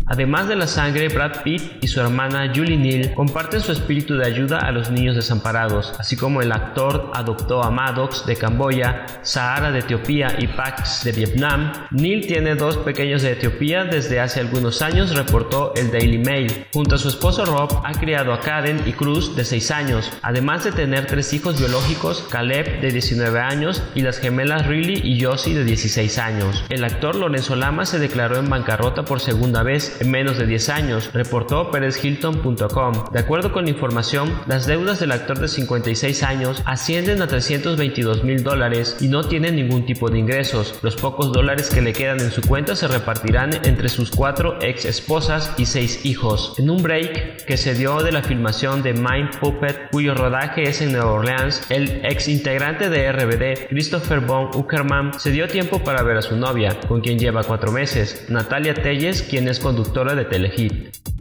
Además de la sangre, Brad Pitt y su hermana Julie Neal comparten su espíritu de ayuda a los niños desamparados, así como el actor adoptó a Maddox de Camboya, Sahara de Etiopía y Pax de Vietnam. Neal tiene 2 pequeños de Etiopía desde hace algunos años, reportó el Daily Mail. Junto a su esposo Rob, ha criado a Karen y Cruz de 6 años, además de tener 3 hijos biológicos, Caleb de 19 años y las gemelas Riley y Josie de 16 años. El actor Lorenzo Lamas se declaró en bancarrota por segunda vez en menos de 10 años, reportó PerezHilton.com. De acuerdo con la información, las deudas del actor de 56 años ascienden a $322,000 y no tiene ningún tipo de ingresos. Los pocos dólares que le quedan en su cuenta se repartirán entre sus 4 ex esposas y 6 hijos. En un break que se dio de la filmación de Mind Puppet, cuyo rodaje es en Nueva Orleans, el ex integrante de RBD, Christopher von Uckerman, se dio tiempo para ver a su novia, con quien lleva 4 meses, Natalia Telles, quien es conductora de Telehit.